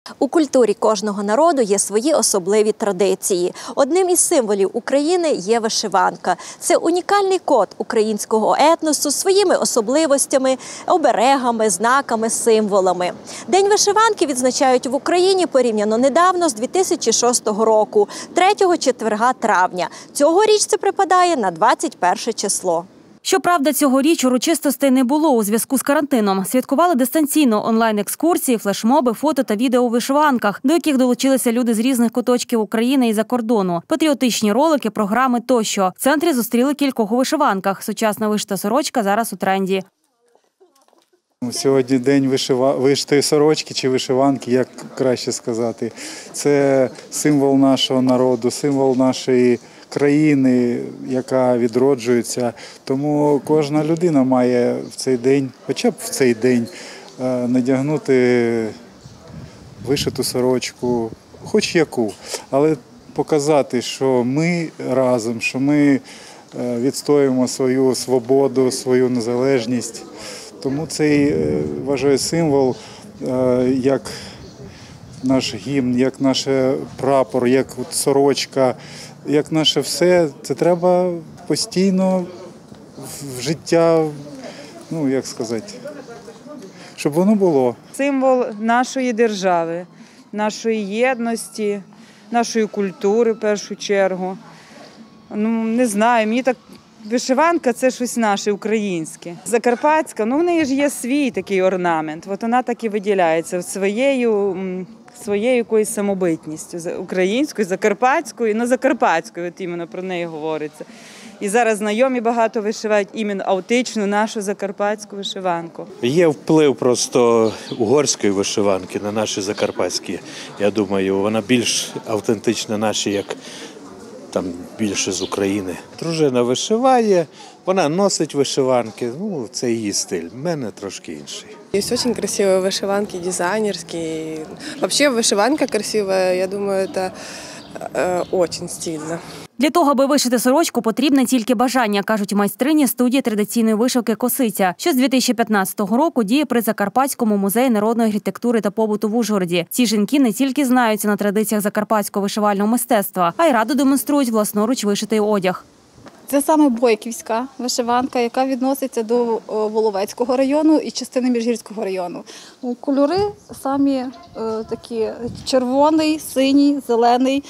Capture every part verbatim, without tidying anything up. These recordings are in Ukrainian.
У культурі кожного народу є свої особливі традиції. Одним із символів України є вишиванка. Це унікальний код українського етносу своїми особливостями, оберегами, знаками, символами. День вишиванки відзначають в Україні порівняно недавно з дві тисячі шостого року, третього четверга травня. Цьогоріч це припадає на двадцять перше число. Щоправда, цьогоріч урочистостей не було у зв'язку з карантином. Святкували дистанційно онлайн-екскурсії, флешмоби, фото та відео у вишиванках, до яких долучилися люди з різних куточків України і за кордону. Патріотичні ролики, програми тощо. В центрі зустріли кількох у вишиванках. Сучасна вишита сорочка зараз у тренді. Сьогодні день вишива... вишитої сорочки чи вишиванки, як краще сказати. Це символ нашого народу, символ нашої країни, яка відроджується. Тому кожна людина має в цей день, хоча б в цей день, надягнути вишиту сорочку, хоч яку, але показати, що ми разом, що ми відстоюємо свою свободу, свою незалежність. Тому цей, вважаю, символ, як наш гімн, як наш прапор, як сорочка, як наше все, це треба постійно в життя, ну, як сказати, щоб воно було. Символ нашої держави, нашої єдності, нашої культури, в першу чергу. Ну, не знаю, мені так вишиванка – це щось наше, українське. Закарпатська, ну в неї ж є свій такий орнамент, от вона так і виділяється своєю, своєю якоюсь самобутністю, українською, закарпатською, ну закарпатською, от іменно про неї говориться. І зараз знайомі багато вишивають іменно аутентичну нашу закарпатську вишиванку. Є вплив просто угорської вишиванки на наші закарпатські, я думаю, вона більш автентична наші, як там більше з України. Дружина вишиває, вона носить вишиванки, ну це її стиль, в мене трошки інший. Есть очень красивые вышиванки, дизайнерские. Вообще вышиванка красивая, я думаю, это э, очень стильно. Для того, аби вишити сорочку, потрібне тільки бажання, кажуть майстрині студії традиційної вишивки «Косиця», що з дві тисячі п'ятнадцятого року діє при Закарпатському музеї народної архітектури та побуту в Ужгороді. Ці жінки не тільки знаються на традиціях закарпатського вишивального мистецтва, а й радо демонструють власноруч вишитий одяг. Це саме бойківська вишиванка, яка відноситься до Воловецького району і частини Міжгірського району. Кольори самі е, такі червоний, синій, зелений.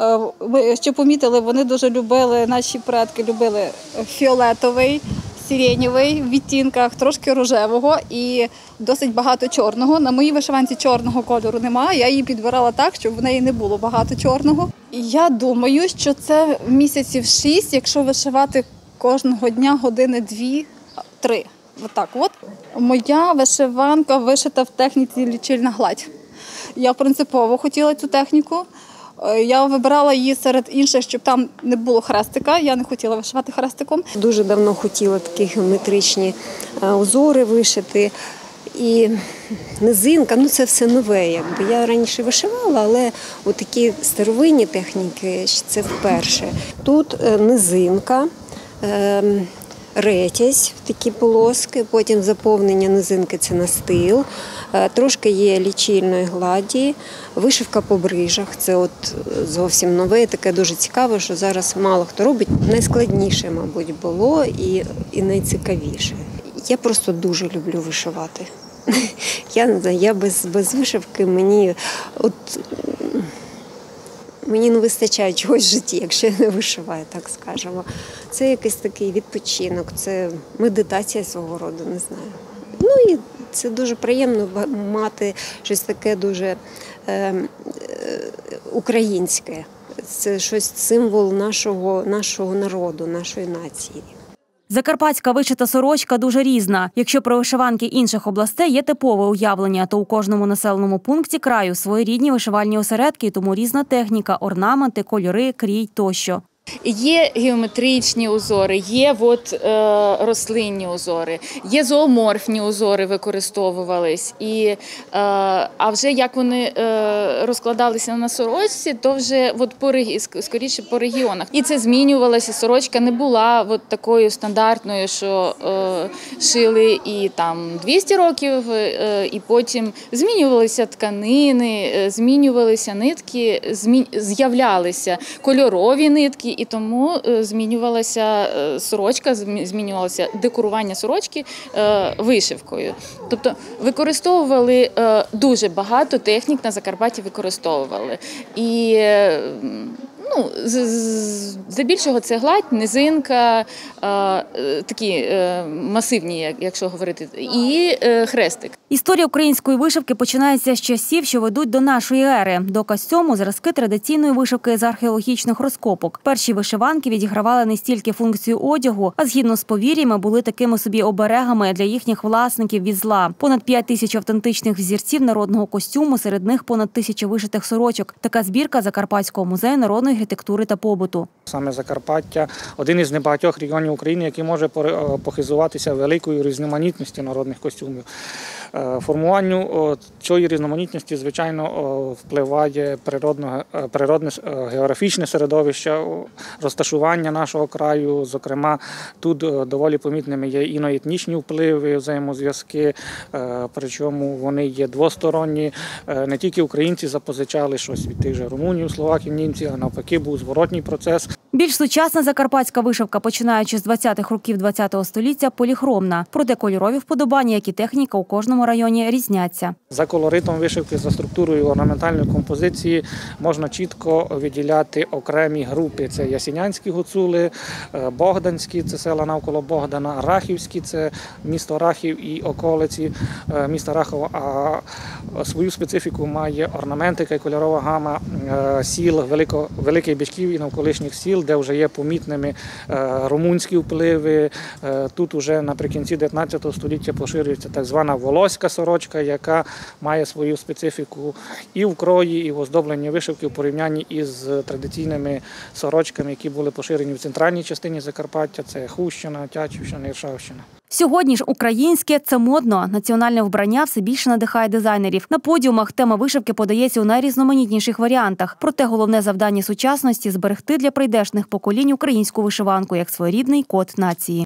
Ми ще помітили, вони дуже любили, наші предки любили фіолетовий, сиренєвий в відтінках, трошки рожевого і досить багато чорного. На моїй вишиванці чорного кольору немає, я її підбирала так, щоб в неї не було багато чорного. І я думаю, що це місяців шість, якщо вишивати кожного дня години дві-три. Отак от. Моя вишиванка вишита в техніці лічильна гладь. Я принципово хотіла цю техніку. Я вибирала її серед інших, щоб там не було хрестика. Я не хотіла вишивати хрестиком. Дуже давно хотіла такі геометричні узори вишити. І низинка, ну це все нове. Якби. Я раніше вишивала, але такі старовинні техніки – це вперше. Тут низинка, ретязь, такі полоски, потім заповнення низинки – це настил, трошки є лічильної гладі, вишивка по брижах – це от зовсім нове, таке дуже цікаве, що зараз мало хто робить. Найскладніше, мабуть, було і, і найцікавіше. Я просто дуже люблю вишивати. Я не знаю, я без, без вишивки мені, от, мені не вистачає чогось в житті, якщо я не вишиваю, так скажемо. Це якийсь такий відпочинок, це медитація свого роду, не знаю. Ну і це дуже приємно мати щось таке дуже е, е, українське. Це щось символ нашого, нашого народу, нашої нації. Закарпатська вишита сорочка дуже різна. Якщо про вишиванки інших областей є типове уявлення, то у кожному населеному пункті краю свої рідні вишивальні осередки, тому різна техніка, орнаменти, кольори, крій тощо. Є геометричні узори, є от, е, рослинні узори, є зооморфні узори використовувались. І, е, а вже як вони е, розкладалися на сорочці, то вже от по, скоріше по регіонах. І це змінювалося, сорочка не була от такою стандартною, що е, шили і там двісті років, е, і потім змінювалися тканини, е, змінювалися нитки, змі... з'являлися кольорові нитки. І тому змінювалася сорочка, змінювалося декорування сорочки вишивкою. Тобто використовували дуже багато технік на Закарпатті використовували. І ну, здебільшого це гладь, низинка, такі масивні, якщо говорити, і хрестик. Історія української вишивки починається з часів, що ведуть до нашої ери. Доказ цьому – зразки традиційної вишивки з археологічних розкопок. Перші вишиванки відігравали не стільки функцію одягу, а згідно з повір'ями були такими собі оберегами для їхніх власників від зла. Понад п'ять тисяч автентичних взірців народного костюму, серед них понад тисяча вишитих сорочок. Така збірка Закарпатського музею народної архітектури та побуту. Саме Закарпаття – один із небагатьох регіонів України, який може похизуватися великою різноманітністю народних костюмів. Формуванню цієї різноманітності, звичайно, впливає природне, природне географічне середовище, розташування нашого краю. Зокрема, тут доволі помітними є іноетнічні впливи, взаємозв'язки, причому вони є двосторонні. Не тільки українці запозичали щось від тих же румунів, словаків, німців, а навпаки був зворотній процес. Більш сучасна закарпатська вишивка, починаючи з двадцятих років ХХ століття, поліхромна. Проте кольорові вподобання, як і техніка у кожному районі різняться. За колоритом вишивки, за структурою орнаментальної композиції можна чітко виділяти окремі групи. Це ясінянські гуцули, богданські – це села навколо Богдана, рахівські – це місто Рахів і околиці міста Рахова. А свою специфіку має орнаментика і кольорова гама сіл, велико, великих Бичків і навколишніх сіл, де вже є помітними румунські впливи. Тут уже наприкінці дев'ятнадцятого століття поширюється так звана волоська сорочка, яка має свою специфіку і в крої, і в оздобленні вишивки в порівнянні із традиційними сорочками, які були поширені в центральній частині Закарпаття. Це Хустщина, Тячівщина, Іршавщина. Сьогодні ж українське – це модно. Національне вбрання все більше надихає дизайнерів. На подіумах тема вишивки подається у найрізноманітніших варіантах. Проте головне завдання сучасності – зберегти для прийдешних поколінь українську вишиванку як своєрідний код нації.